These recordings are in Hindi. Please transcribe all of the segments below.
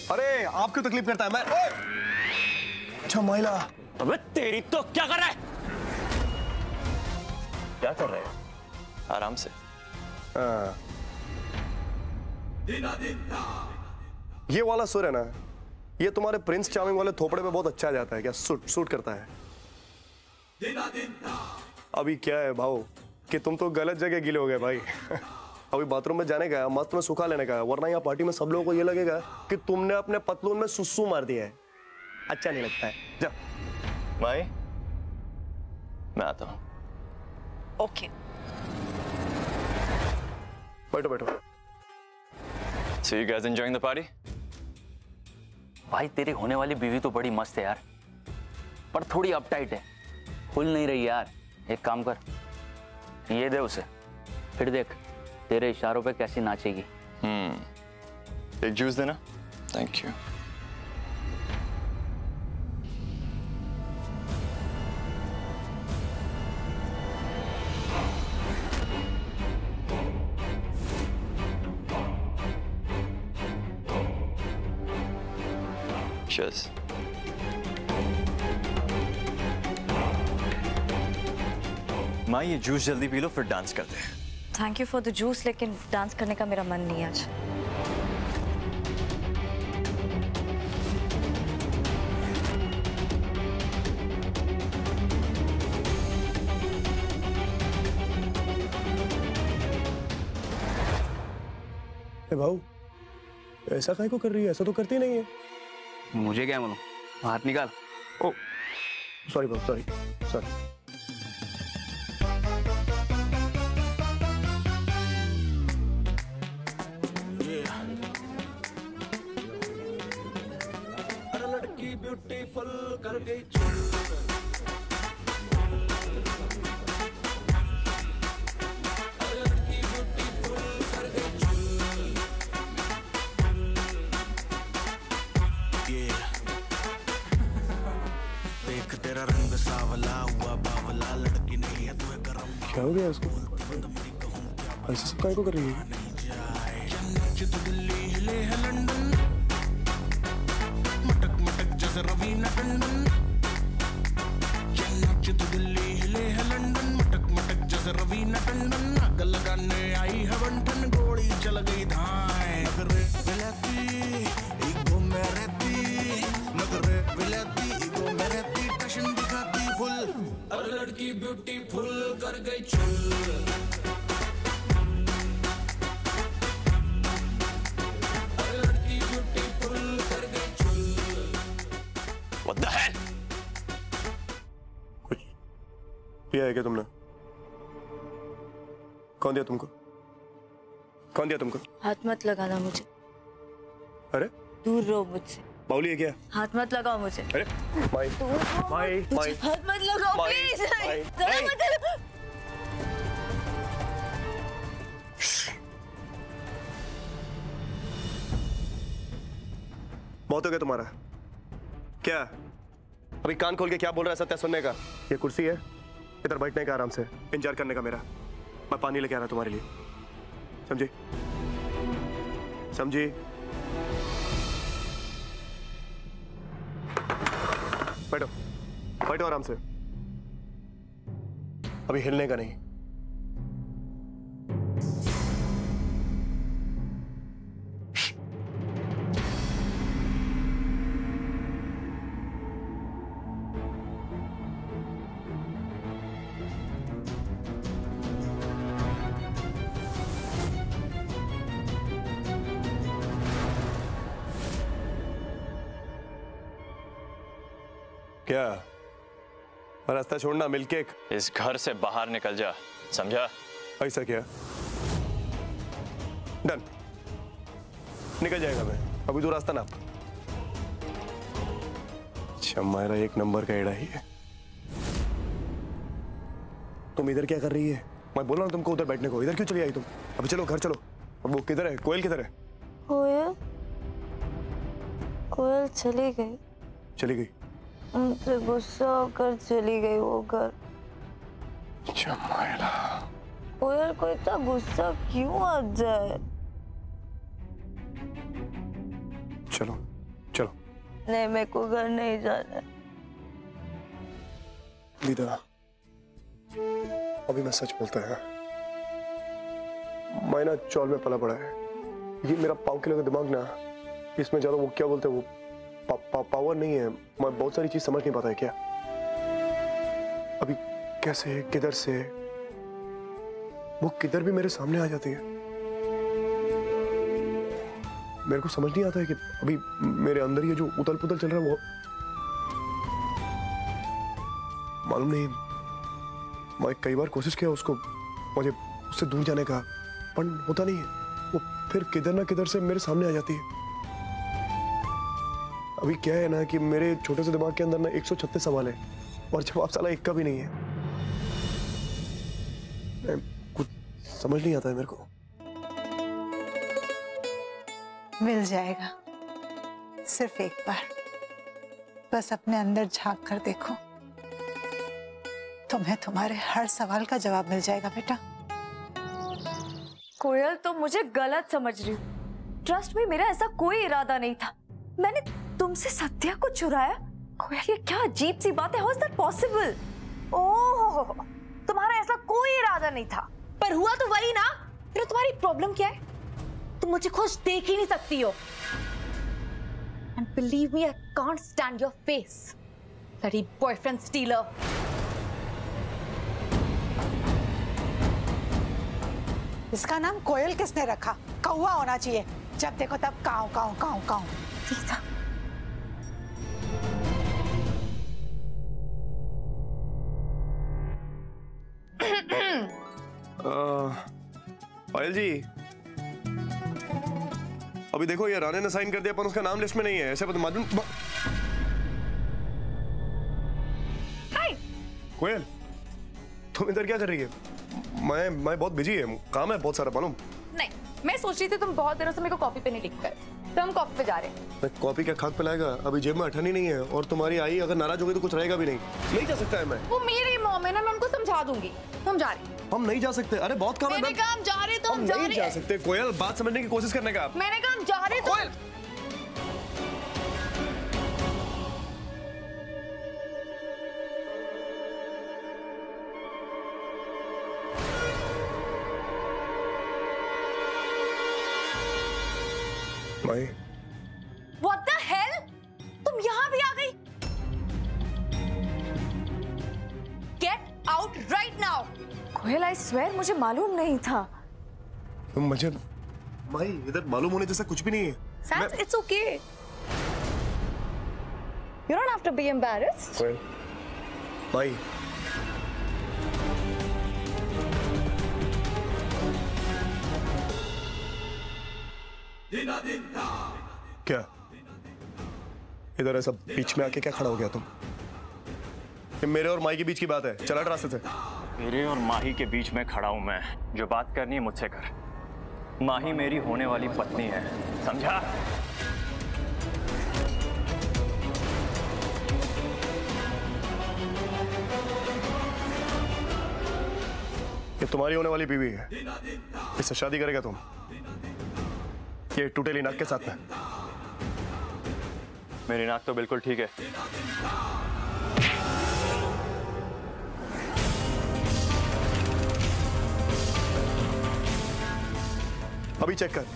अरे आप क्यों तकलीफ करता है? मैं अच्छा महिला। अबे तेरी तो क्या कर रहा है? क्या कर रहे हैं? आराम से। ये वाला सुर है ना, ये तुम्हारे प्रिंस चार्मिंग वाले थोपड़े पे बहुत अच्छा जाता है। क्या सूट करता है। अभी क्या है भाव कि तुम तो गलत जगह गिले हो गए भाई। अभी बाथरूम में जाने का है, मस्त में सुखा लेने का है, वरना यहाँ पार्टी में सब लोगों को ये लगेगा कि तुमने अपने पतलून में सुसु मार दिया है। अच्छा नहीं लगता है। जा भाई, मैं आता हूँ। ओके। बैठो बैठो। So you guys enjoying the party? भाई तेरी होने वाली बीवी तो बड़ी मस्त है यार, पर थोड़ी अपटाइट है, खुल नहीं रही यार। एक काम कर, ये दे उसे, फिर देख तेरे इशारों पे कैसी नाचेगी। एक जूस देना। Thank you. Cheers. माँ ये जूस जल्दी पी लो, फिर डांस करते हैं। Thank you for the juice, लेकिन डांस करने का मेरा मन नहीं है आज। भाऊ ऐसा काहे को कर रही है? ऐसा तो करती नहीं है। मुझे क्या मालूम, हाथ निकाल। ओ सॉरी भाऊ, सॉरी सॉरी। लड़की ब्यूटीफुल कर गई देख तेरा रंग सावला हुआ बावला, लड़की नहीं है तू गरम। क्या हो गया उसको? ऐसे सब काहे को कर रही है? दिल्ली हिले है लंदन, मटक मटक जैसे रवीना टंडन। दिल्ली हिले है लंदन, मटक मटक जैसे रवीना टंडन। आग लगाने आई है बंठन, गोली चल गई धाए। नगरे विलाती ईगो में रहती, नगरे विलाती ईगो में रहती, टशन दिखाती फुल। और लड़की ब्यूटीफुल कर गई चुल। What the hell? कुछ पिया है क्या तुमने? कौन दिया तुमको? कौन दिया तुमको? हाथ मत लगाना मुझे। अरे दूर रहो मुझसे। बाउली है क्या? हाथ मत लगाओ मुझे। अरे माई माई माई, हाथ मत लगाओ प्लीज। बहुत हो गया तुम्हारा। क्या अभी कान खोल के क्या बोल रहा है सत्या सुनने का? ये कुर्सी है, इधर बैठने का, आराम से इंतजार करने का मेरा। मैं पानी लेके आ रहा तुम्हारे लिए, समझी? समझी? बैठो बैठो आराम से, अभी हिलने का नहीं। क्या रास्ता छोड़ना? मिल्ककेक, इस घर से बाहर निकल जा, समझा? ऐसा क्या? डन, निकल जाएगा मैं। अभी तो रास्ता नाप। अच्छा मेरा एक नंबर का एड़ा ही है। तुम इधर क्या कर रही है? मैं बोल रहा हूँ तुमको उधर बैठने को, इधर क्यों चली आई तुम? अभी चलो घर चलो। अब वो किधर है? कोयल किधर है? कोयल? कोयल चली गई। चली गई? उनसे गुस्सा होकर चली गई वो घर। कोयल को इतना गुस्सा क्यों आ जाए? चलो नहीं, मेरे को घर नहीं जाना। विदा, अभी मैं सच बोलता है, मैं ना चौल में पला पड़ा है। ये मेरा 5 किलो का दिमाग ना, इसमें ज्यादा वो क्या बोलते हैं वो पावर नहीं है। मैं बहुत सारी चीज समझ नहीं पाता है क्या। अभी कैसे किधर से वो किधर भी मेरे सामने आ जाती है। मेरे को समझ नहीं आता है कि अभी मेरे अंदर ये जो उथल पुथल चल रहा है वो मालूम नहीं। मैं कई बार कोशिश किया उसको, मुझे उससे दूर जाने का, पर होता नहीं है। वो फिर किधर ना किधर से मेरे सामने आ जाती है। अभी क्या है ना कि मेरे छोटे से दिमाग के अंदर ना 136 सवाल है और जवाब साला एक का भी नहीं है। कुछ समझ नहीं आता है मेरे को। मिल जाएगा, सिर्फ एक बार, बस अपने अंदर झांक कर देखो, तुम्हें तुम्हारे हर सवाल का जवाब मिल जाएगा बेटा। कोयल, तो मुझे गलत समझ रही हूँ। ट्रस्ट में मेरा ऐसा कोई इरादा नहीं था। मैंने तुमसे सत्या को चुराया? कोयल, ये क्या अजीब सी बात है। How is that possible? Oh, तुम्हारा ऐसा कोई इरादा नहीं था, पर हुआ तो वही ना। फिर तुम्हारी प्रॉब्लम क्या है? तुम मुझे खुश देख ही नहीं सकती हो। And believe me, I can't stand your face, bloody boyfriend stealer. इसका नाम कोयल किसने रखा? कौवा होना चाहिए, जब देखो तब काऊ काऊ काऊ काऊ। पायल जी, अभी देखो ये राणे ने साइन कर दिया पर उसका नाम लिस्ट में नहीं है। ऐसे बता मालूम। कोयल, तुम इधर क्या कर रही है? मैं बहुत बिजी है, काम है बहुत सारा मालूम। नहीं, मैं सोच रही थी तुम बहुत देरों से मेरे को कॉपी पे नहीं लिख कर, तो हम कॉपी पे जा रहे हैं। मैं कॉपी क्या खाक पिलाएगा? अभी जेब में अठन्नी नहीं है और तुम्हारी आई अगर नाराज हो गई तो कुछ रहेगा भी नहीं। नहीं जा सकता है मैं। वो मेरी मॉम है ना, मैं उनको समझा दूंगी। हम जा रहे हैं। हम नहीं जा सकते। अरे बहुत काम है। मैंने कहा हम जा रहे तो हम जा रहे हैं। नहीं जा सकते कोयल, बात समझने की कोशिश करने का। मैंने कहा हम जा रहे तो कोयल, माई, What the hell? तुम यहाँ भी आ गई? Get out right now! Coil, I swear मुझे मालूम नहीं था। मुझे माई इधर मालूम होने जैसा कुछ भी नहीं है। Sans, it's okay. You don't have to be embarrassed. कोयल, माई, क्या इधर है सब? बीच में आके क्या खड़ा हो गया तुम? ये मेरे और माई के बीच की बात है, चला रास्ते से। मेरे और माही के बीच में खड़ा हूं मैं। जो बात करनी है मुझसे कर। माही मेरी होने वाली पत्नी है, समझा? ये तुम्हारी होने वाली बीवी है, इससे शादी करेगा तुम? ये टूटेली नाक के साथ में। मेरी नाक तो बिल्कुल ठीक है। अभी चेक कर।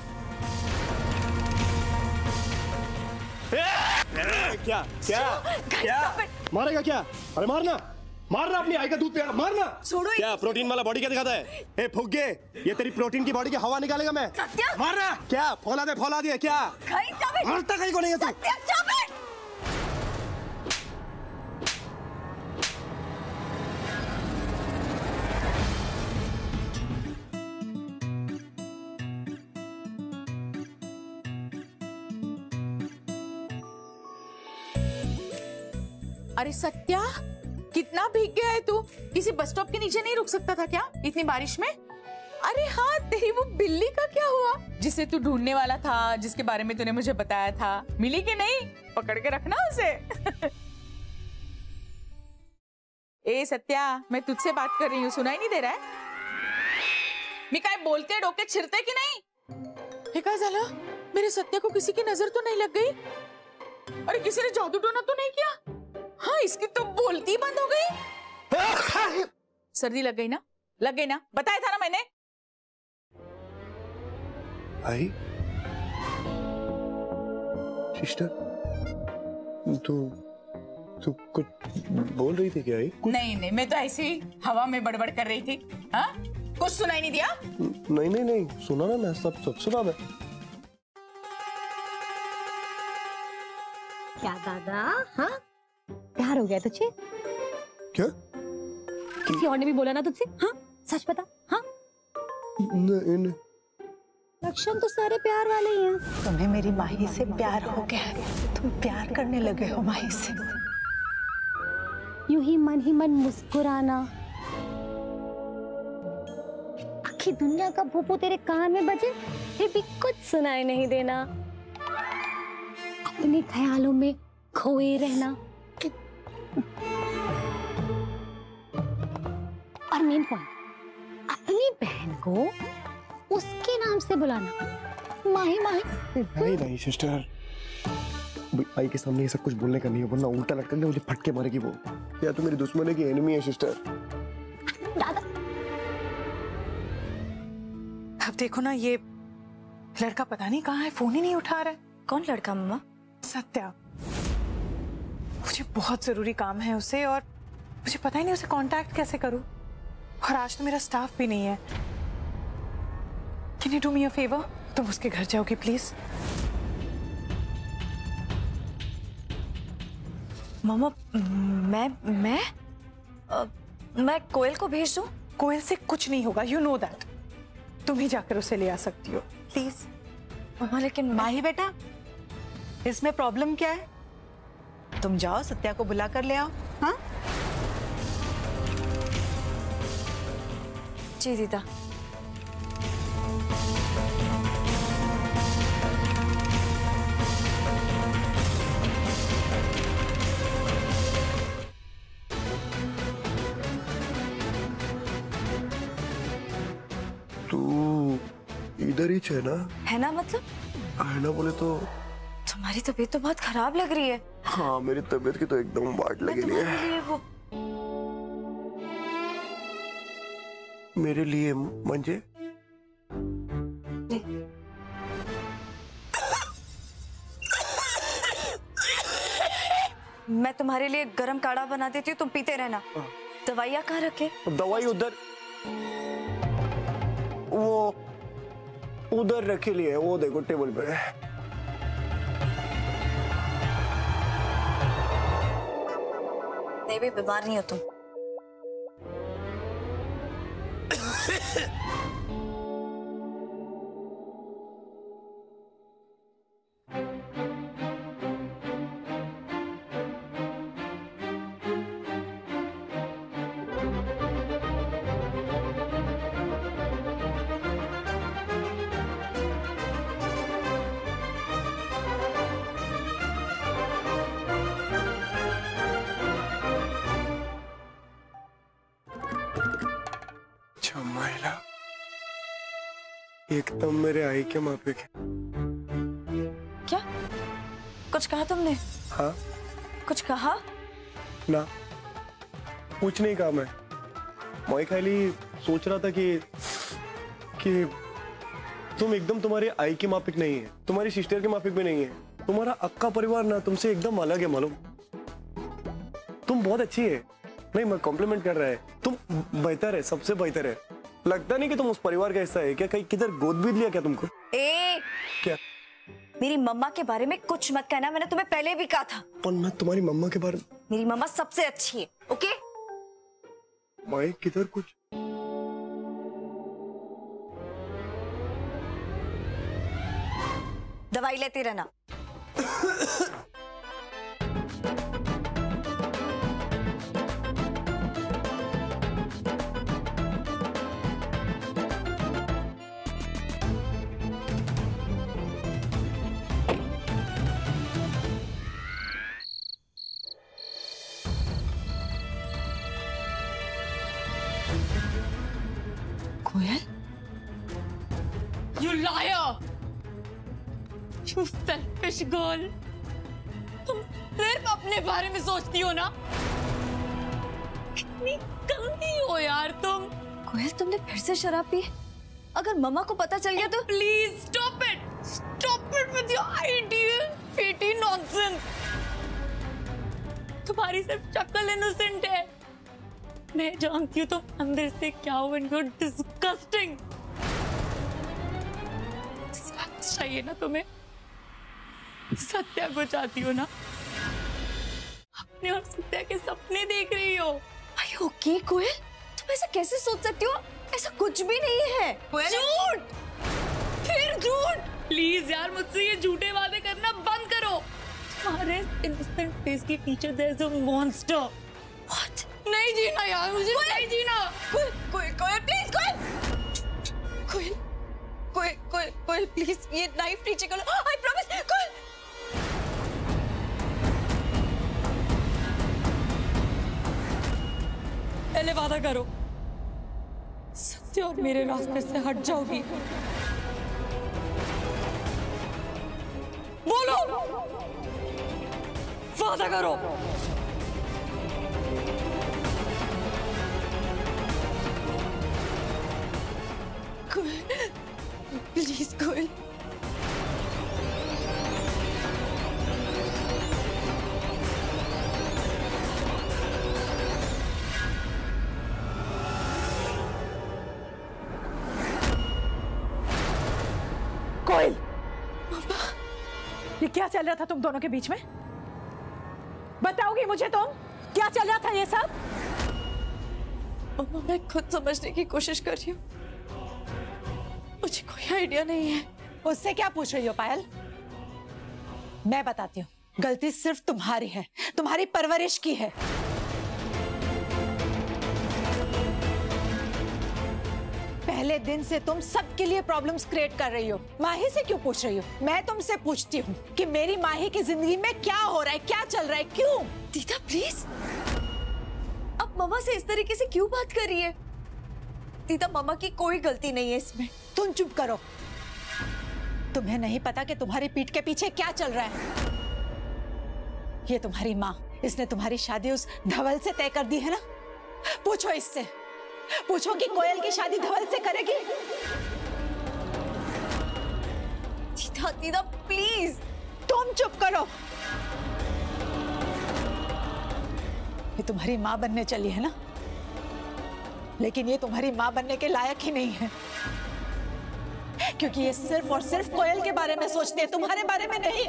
क्या क्या क्या मारेगा क्या? अरे मारना, मारना, अपनी आई का दूध पिया, मारना। छोड़ो। क्या प्रोटीन वाला बॉडी क्या दिखाता है? ए फुग्गे, ये तेरी प्रोटीन की बॉडी की हवा निकालेगा मैं। सत्या! मारना। क्या फौला दे क्या? मारता कहीं को नहीं है तू। Satya, stop it! अरे सत्या, कितना भीग गया है तू? किसी बस स्टॉप के नीचे नहीं रुक सकता था क्या इतनी बारिश में? अरे हाँ, तेरी वो बिल्ली का क्या हुआ जिसे तू ढूंढने वाला था, जिसके बारे में तूने मुझे बताया था? मिली कि नहीं? पकड़ के रखना उसे। ए सत्या, मैं तुझसे बात कर रही हूँ, सुनाई नहीं दे रहा है? मी काय बोलते डोके छिरते कि नहीं? हे काय झालं? मेरे सत्या को किसी की नजर तो नहीं लग गई? अरे किसी ने जादू टोना तो नहीं किया? हाँ, इसकी तो बोलती बंद हो गई। सर्दी लग गई ना? लग गई ना? बताया था ना मैंने। आई सिस्टर, तू कुछ बोल रही थी क्या? आई कुछ? नहीं, मैं तो ऐसे ही हवा में बड़बड़ कर रही थी। हाँ, कुछ सुनाई नहीं दिया? नहीं सुना ना, मैं सब सुना मैं। क्या दादा? हाँ, प्यार हो गया तुझे? क्या? किसी और ने भी बोला ना तुझसे? हाँ, सच बता। हाँ, नहीं। लक्षण तो सारे प्यार वाले ही हैं। तुम्हें मेरी माही से प्यार हो गया है, तुम प्यार करने लगे हो माही से। यूं ही मन मुस्कुराना, आखिर दुनिया का भूपू तेरे कान में बजे फिर भी कुछ सुनाई नहीं देना, अपने ख्यालों में खोए रहना, और मेन पॉइंट, अपनी बहन को उसके नाम से बुलाना, माही। नहीं सिस्टर, आई के सामने ये सब कुछ बोलने का नहीं है, वरना उल्टा लटक के मुझे फटके मारेगी वो। या तो मेरी दुश्मन है कि एनिमी है सिस्टर। दादा, अब देखो ना, ये लड़का पता नहीं कहाँ है, फोन ही नहीं उठा रहा है। कौन लड़का मम्मा? सत्या। मुझे बहुत जरूरी काम है उसे, और मुझे पता ही नहीं उसे कांटेक्ट कैसे करूं। और आज तो मेरा स्टाफ भी नहीं है। Can you do me a favour? तुम उसके घर जाओगी प्लीज? मम्मा, मैं कोयल को भेज दूं? कोयल से कुछ नहीं होगा, यू नो दैट। तुम ही जाकर उसे ले आ सकती हो प्लीज। मम्मा लेकिन माही बेटा, इसमें प्रॉब्लम क्या है? तुम जाओ, सत्या को बुला कर ले आओ। हाँ, जी दीदा। तू इधर ही है ना? है ना, मतलब है ना बोले तो? तुम्हारी तबीयत तो बहुत खराब लग रही है। हाँ, मेरी तबीयत की तो एकदम वाट लगी है। तुम्हारे लिए वो मेरे लिए मंजे? मैं तुम्हारे लिए गरम काढ़ा बना देती हूँ, तुम पीते रहना। दवाइयाँ कहाँ रखे? दवाई उधर, वो उधर रखे लिए, वो देखो टेबल पे। नहीं भी बीमार नहीं हो तुम। एकदम मेरे आई के माफिक है। क्या कुछ कहा तुमने? हाँ, कुछ कहा ना, कुछ नहीं कहा मैं खाली सोच रहा था कि तुम एकदम तुम्हारे आई के माफिक नहीं है, तुम्हारी सिस्टर के माफिक भी नहीं है। तुम्हारा अक्का परिवार ना तुमसे एकदम अलग है, मालूम? तुम बहुत अच्छी है। नहीं, मैं कॉम्प्लीमेंट कर रहा है, तुम बेहतर है, सबसे बेहतर है। लगता नहीं कि तुम उस परिवार का हिस्सा है क्या? कहीं किधर गोद भी लिया क्या तुमको? क्या? मेरी मम्मा के बारे में कुछ मत कहना, मैंने तुम्हें पहले भी कहा था। पर मैं तुम्हारी मम्मा के बारे में, मेरी मम्मा सबसे अच्छी है, ओके? मैं किधर कुछ दवाई लेती रहना। कोयल? You liar! You selfish girl! तुम सिर्फ अपने बारे में सोचती हो ना? कितनी गंदी हो यार तुम। कोयल, तुमने फिर से शराब पी? अगर मम्मा को पता चल गया तो? Please stop it with your ideal petty nonsense. तुम्हारी सिर्फ शक्ल इनोसेंट है, मैं जानती हूँ तुम अंदर से क्या हो। And you are disgusting. सच चाहिए ना तुम्हें? सत्या को चाहती हो ना? अपने और सत्या के सपने देख रही हो। Are you okay, कोयल? तुम ऐसा कैसे सोच सकती हो? ऐसा कुछ भी नहीं है। झूठ, फिर झूठ। प्लीज यार, मुझसे ये झूठे वादे करना बंद करो। तुम्हारे इनोसेंट फेस के पीछे there is a monster. What? नहीं जीना यार, मुझे नहीं जीना। कोयल प्लीज, कोयल प्लीज, ये नाइफ नीचे कर लो। I promise. कोयल, पहले वादा करो सत्य और मेरे रास्ते से हट जाओगी। बोलो, वादा करो। प्लीज कोयल। कोयल, ये क्या चल रहा था तुम दोनों के बीच में? बताओगी मुझे तुम क्या चल रहा था ये सब? मम्मा, मैं खुद समझने की कोशिश कर रही हूँ, मुझे कोई आइडिया नहीं है। उससे क्या पूछ रही हो पायल? मैं बताती हूँ, गलती सिर्फ तुम्हारी है, तुम्हारी परवरिश की है। पहले दिन से तुम सबके लिए प्रॉब्लम्स क्रिएट कर रही हो। माही से क्यों पूछ रही हो? मैं तुमसे पूछती हूँ कि मेरी माही की जिंदगी में क्या हो रहा है, क्या चल रहा है, क्यों? दीदा प्लीज, अब मम्मा से इस तरीके से क्यों बात कर रही है? दीदा, मम्मा की कोई गलती नहीं है इसमें। तुम चुप करो। तुम्हें नहीं पता कि तुम्हारी पीठ के पीछे क्या चल रहा है? ये तुम्हारी माँ, इसने तुम्हारी शादी उस धवल से तय कर दी है ना? पूछो इससे, पूछो कि कोयल की शादी धवल से करेगी? दीदा, दीदा प्लीज। तुम चुप करो। ये तुम्हारी माँ बनने चली है ना, लेकिन ये तुम्हारी माँ बनने के लायक ही नहीं है, क्योंकि ये सिर्फ और सिर्फ कोयल के बारे में सोचते हैं, तुम्हारे बारे में नहीं।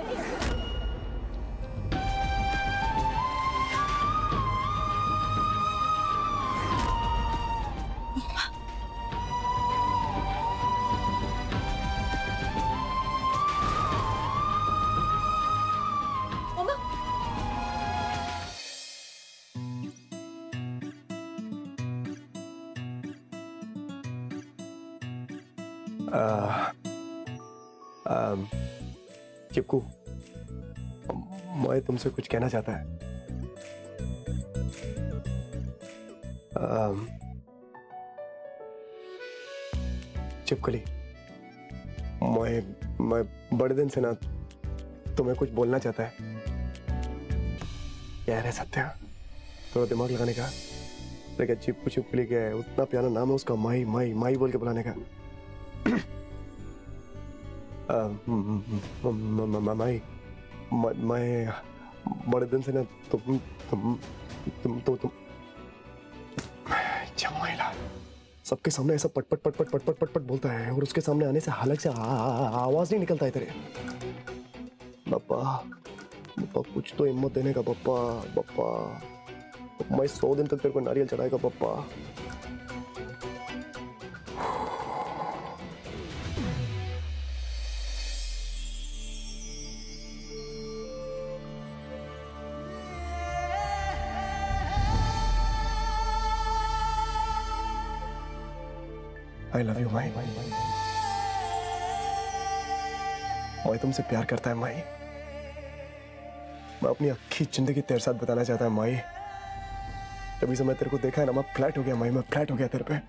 चिपकू, मैं तुमसे कुछ कहना चाहता है। चिपकली, मैं बड़े दिन से ना तुम्हें कुछ बोलना चाहता है। क्या है सत्या, थोड़ा दिमाग लगाने का। लेकिन चिपकू चिपकली क्या है, उतना प्यारा नाम है उसका, माई माई माई बोल के बुलाने का। माई, मैं बड़े दिन से ना तुम जमाइला सबके सामने ऐसा पट पट पट पट पट पट पट पट बोलता है, और उसके सामने आने से हालत से आवाज नहीं निकलता है तेरे। बप्पा कुछ तो हिम्मत देने का बप्पा। मैं 100 दिन तक तेरे को नारियल चढ़ाएगा बप्पा। I love you, माई। मैं तुमसे प्यार करता है माई। मैं अपनी आखी जिंदगी तेरे साथ बताना चाहता है माई। तभी से मैं तेरे को देखा है ना, मैं फ्लैट हो गया माई, मैं फ्लैट हो गया तेरे पे।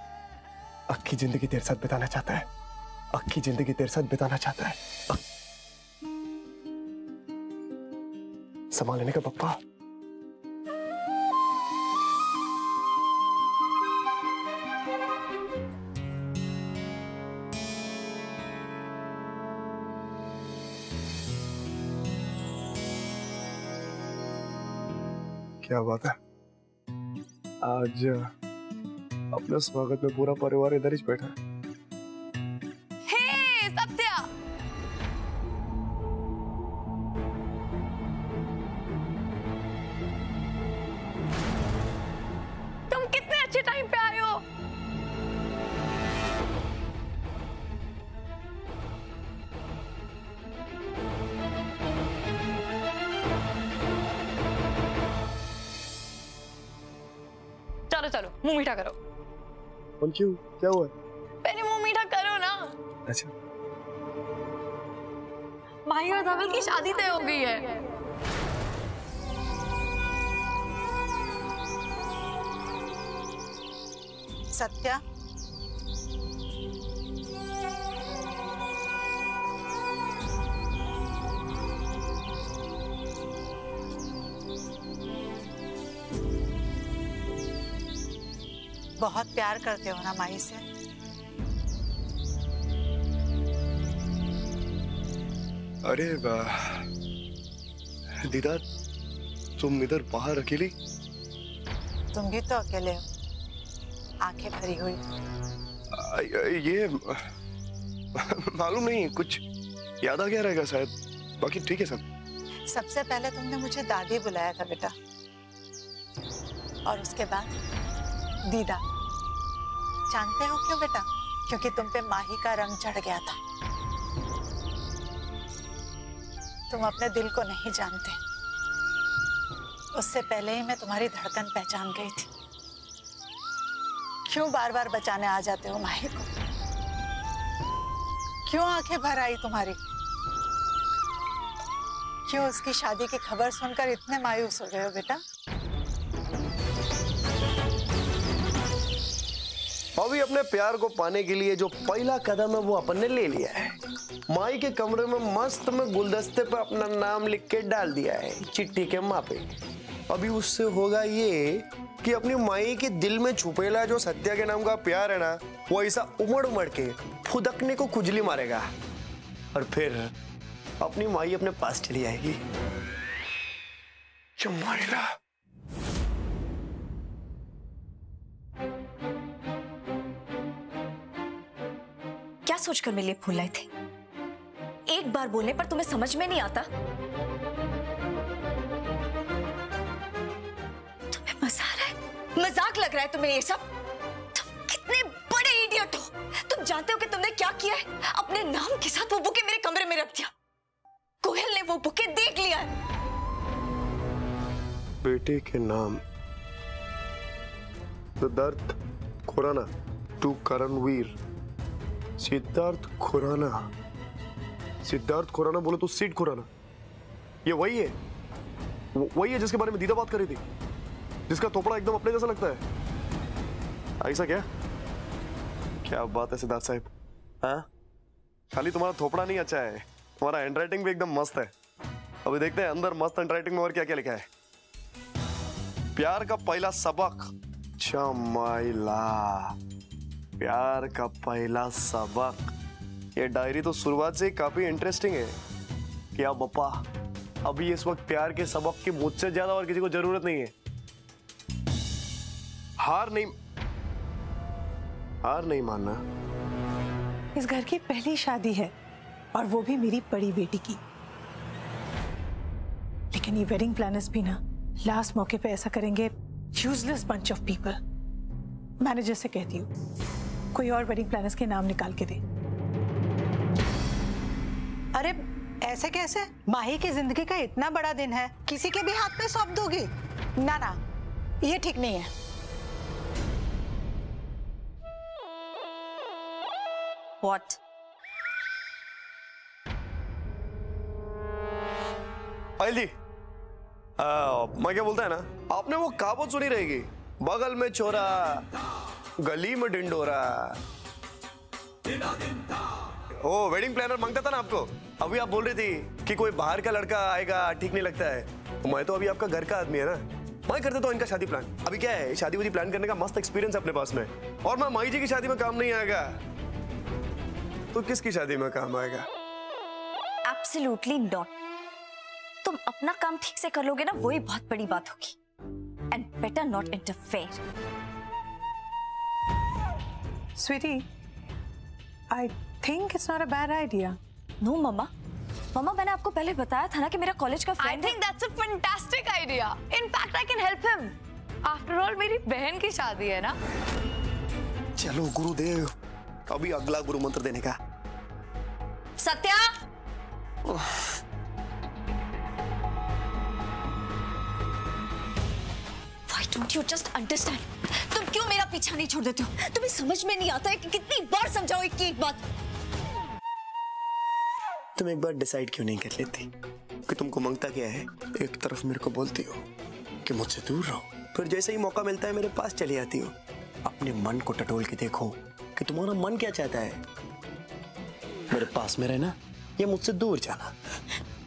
आखी जिंदगी तेरे साथ बिताना चाहता है, आखी जिंदगी तेरे साथ बिताना चाहता है। संभाल लेने का पप्पा। क्या बात है, आज अपने स्वागत में पूरा परिवार इधर ही बैठा है। हे सत्या, तुम कितने अच्छे टाइम पे आए हो। चलो चलो मुंह मीठा करो। क्यों, क्या हुआ? पहले मुंह मीठा करो ना। अच्छा, माही और धवल की शादी तय हो गई है। सत्या, बहुत प्यार करते हो ना माही से? अरे दीदा, तुम इधर बाहर अकेली? तुम भी तो अकेले हो, आंखें भरी हुई। ये मालूम नहीं, कुछ याद आ गया रहेगा शायद, बाकी ठीक है सब। सबसे पहले तुमने मुझे दादी बुलाया था बेटा, और उसके बाद दीदा। जानते हो क्यों बेटा? क्योंकि तुम पे माही का रंग चढ़ गया था। तुम अपने दिल को नहीं जानते, उससे पहले ही मैं तुम्हारी धड़कन पहचान गई थी। क्यों बार बार बचाने आ जाते हो माही को? क्यों आंखें भर आई तुम्हारी? क्यों उसकी शादी की खबर सुनकर इतने मायूस हो गए हो बेटा? अभी अपने प्यार को पाने के लिए जो पहला कदम है वो अपन ने ले लिया है। माई के कमरे में मस्त में गुलदस्ते पे अपना नाम लिख के डाल दिया है, चिट्ठी के मापे। अभी उससे होगा ये कि अपनी माई के दिल में छुपेला जो सत्या के नाम का प्यार है ना, वो ऐसा उमड़ उमड़ के फुदकने को खुजली मारेगा, और फिर अपनी माई अपने पास चली आएगी। चुम्मारेगा। क्या सोचकर मेरे लिए फूल लाए थे? एक बार बोलने पर तुम्हें समझ में नहीं आता? तुम्हें मजा आ रहा है? मजाक लग रहा है तुम्हें ये सब? तुम कितने बड़े इडियट हो। तुम जानते हो कि तुमने क्या किया है? अपने नाम के साथ वो बुके मेरे कमरे में रख दिया। कोयल ने वो बुके देख लिया है। बेटे के नाम सिद्धार्थ खुराना टू करणवीर। सिद्धार्थ खुराना, सिद्धार्थ खुराना बोले तो सीट खुराना। ये वही है, वही है जिसके बारे में दीदा बात कर रही थी, जिसका थोपड़ा एकदम अपने जैसा लगता है। ऐसा क्या? क्या बात है सिद्धार्थ साहब। हाँ, खाली तुम्हारा थोपड़ा नहीं अच्छा है, तुम्हारा हैंडराइटिंग भी एकदम मस्त है। अभी देखते हैं अंदर मस्त हैंडराइटिंग में और क्या क्या लिखा है। प्यार का पहला सबक, चमाइला। प्यार का पहला सबक। ये डायरी तो शुरुआत से ही काफी इंटरेस्टिंग है। क्या बप्पा, अभी इस वक्त प्यार के सबक की मुझसे ज्यादा और किसी को जरूरत नहीं है। हार नहीं मानना। इस घर की पहली शादी है, और वो भी मेरी बड़ी बेटी की। लेकिन ये वेडिंग प्लानर्स भी ना लास्ट मौके पे ऐसा करेंगे। Useless bunch of people. Manager से कहती हूँ कोई और वेडिंग प्लानर्स के नाम निकाल के दे। अरे ऐसे कैसे? माही की जिंदगी का इतना बड़ा दिन है, किसी के भी हाथ में सौंप दोगी? ना ना, ये ठीक नहीं है। What? पायल जी, मैं क्या बोलता है ना, आपने वो कहावत सुनी रहेगी, बगल में छोरा गली में डिंडोरा। ओ वेडिंग प्लानर मांगता था ना आपको। अभी आप बोल रही थी कि कोई बाहर का लड़का आएगा ठीक नहीं लगता है। तो मैं तो अभी आपका घर का आदमी है ना, मैं कर देता हूँ इनका शादी प्लान। अभी क्या है, शादी वादी प्लान करने का मस्त एक्सपीरियंस अपने पास में। और मैं माई जी की शादी में काम नहीं आएगा तो किसकी शादी में काम आएगा? Absolutely not. तुम अपना काम ठीक से कर लोगे ना, वही बहुत बड़ी बात होगी। And better not interfere. Sweetie, I think it's not a bad idea. No mamma, mamma मैंने आपको पहले बताया था ना कि मेरा कॉलेज का I friend think that's a fantastic idea. In fact, I can help him. After all, मेरी बहन की शादी है ना। चलो गुरुदेव, अभी अगला गुरु मंत्र देने का। Satya, Why don't you just understand? तुम क्यों मेरा पीछा नहीं छोड़ देते हो? तुम्हें समझ में नहीं आता है कि कितनी बार समझाओ एक बात। तुम एक बार डिसाइड क्यों नहीं कर लेती कि तुमको मांगता क्या है? एक तरफ मेरे को बोलती हो कि मुझसे दूर रहो, फिर जैसे ही मौका मिलता है मेरे पास चली आती हो। अपने मन को टटोल के देखो कि तुम्हारा मन क्या चाहता है। मेरे पास में रहना या मुझसे दूर जाना?